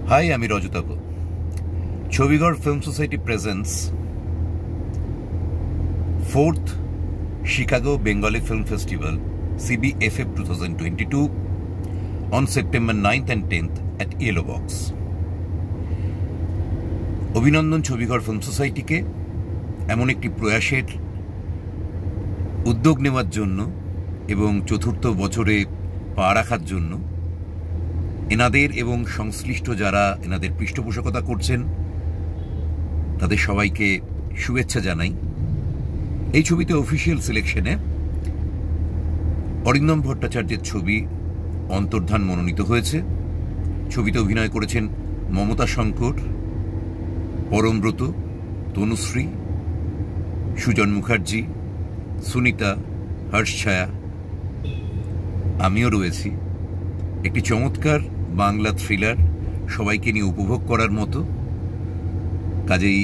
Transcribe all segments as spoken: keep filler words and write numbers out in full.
Hi, I'm Rajatava. CHHOBIGHAR Film Society presents fourth Chicago Bengali Film Festival C B F F twenty twenty-two on September ninth and tenth at Yellow Box. অভিনন্দন CHHOBIGHAR Film Society কে এমন একটি প্রয়াসের উদ্যোগ নেওয়ার জন্য এবং চতুর্থ বছরে পা রাখার জন্য এনাদের এবং সংশ্লিষ্ট যারা এনাদের পৃষ্ঠপোষকতা করছেন তাদের সবাইকে শুভেচ্ছা জানাই। এই ছবিতে অফিশিয়াল সিলেকশনে অরিন্দম ভট্টাচার্যের ছবি অন্তর্ধান মনোনীত হয়েছে। ছবিতে অভিনয় করেছেন মমতা শঙ্কর, পরমব্রত, তনুশ্রী, সুজন মুখার্জি, সুনিতা, হর্ষছায়া, আমিও রয়েছি। একটি চমৎকার বাংলা থ্রিলার, সবাইকে নিয়ে উপভোগ করার মতো। কাজেই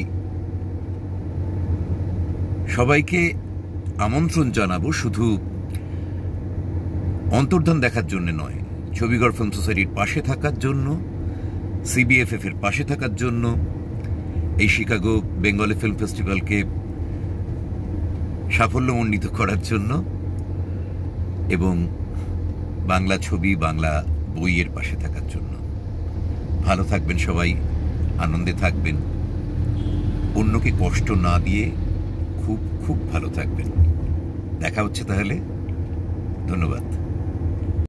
সবাইকে আমন্ত্রণ জানাবো শুধু অন্তর্ধান দেখার জন্য নয়, CHHOBIGHAR ফিল্ম সোসাইটির পাশে থাকার জন্য, সিবিএফএফ এর পাশে থাকার জন্য, এই শিকাগো বেঙ্গলি ফিল্ম ফেস্টিভ্যালকে সাফল্যমণ্ডিত করার জন্য এবং বাংলা ছবি, বাংলা বইয়ের পাশে থাকার জন্য। ভালো থাকবেন সবাই, আনন্দে থাকবেন, অন্যকে কষ্ট না দিয়ে খুব খুব ভালো থাকবেন। দেখা হচ্ছে তাহলে। ধন্যবাদ।